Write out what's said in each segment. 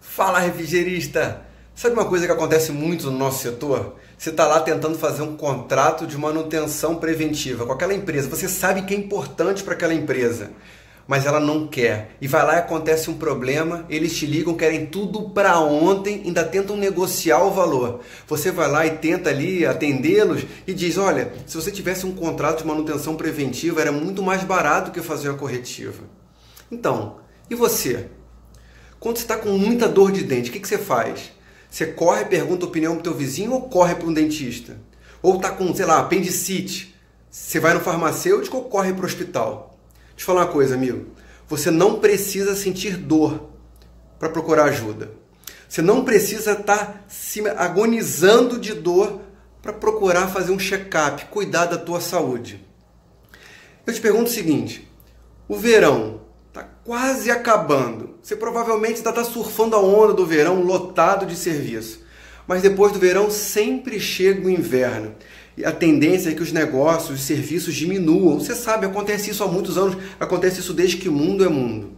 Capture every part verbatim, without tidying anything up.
Fala, refrigerista! Sabe uma coisa que acontece muito no nosso setor? Você está lá tentando fazer um contrato de manutenção preventiva com aquela empresa. Você sabe que é importante para aquela empresa, mas ela não quer. E vai lá e acontece um problema, eles te ligam, querem tudo para ontem, ainda tentam negociar o valor. Você vai lá e tenta ali atendê-los e diz, olha, se você tivesse um contrato de manutenção preventiva, era muito mais barato que fazer a corretiva. Então, e você? Quando você está com muita dor de dente, o que, que você faz? Você corre e pergunta a opinião pro teu vizinho ou corre para um dentista? Ou está com, sei lá, apendicite, você vai no farmacêutico ou corre para o hospital? Deixa eu falar uma coisa, amigo. Você não precisa sentir dor para procurar ajuda. Você não precisa estar se agonizando de dor para procurar fazer um check-up, cuidar da tua saúde. Eu te pergunto o seguinte, o verão está quase acabando. Você provavelmente ainda está surfando a onda do verão lotado de serviço. Mas depois do verão sempre chega o inverno. E a tendência é que os negócios, os serviços diminuam. Você sabe, acontece isso há muitos anos. Acontece isso desde que o mundo é mundo.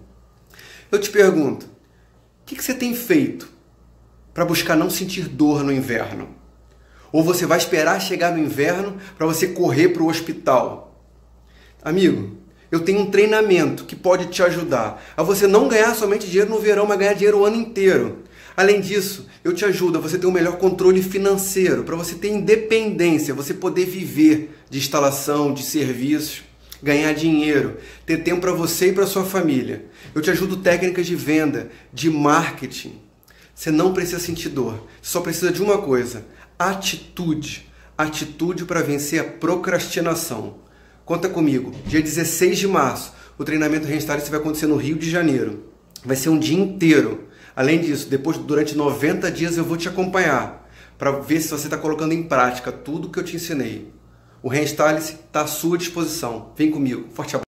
Eu te pergunto, o que você tem feito para buscar não sentir dor no inverno? Ou você vai esperar chegar no inverno para você correr para o hospital? Amigo, eu tenho um treinamento que pode te ajudar a você não ganhar somente dinheiro no verão, mas ganhar dinheiro o ano inteiro. Além disso, eu te ajudo a você ter um melhor controle financeiro, para você ter independência, você poder viver de instalação, de serviços, ganhar dinheiro, ter tempo para você e para sua família. Eu te ajudo técnicas de venda, de marketing. Você não precisa sentir dor, você só precisa de uma coisa, atitude. Atitude para vencer a procrastinação. Conta comigo, dia dezesseis de março, o treinamento Restart vai acontecer no Rio de Janeiro. Vai ser um dia inteiro. Além disso, depois, durante noventa dias eu vou te acompanhar para ver se você está colocando em prática tudo que eu te ensinei. O Restart está à sua disposição. Vem comigo. Forte abraço.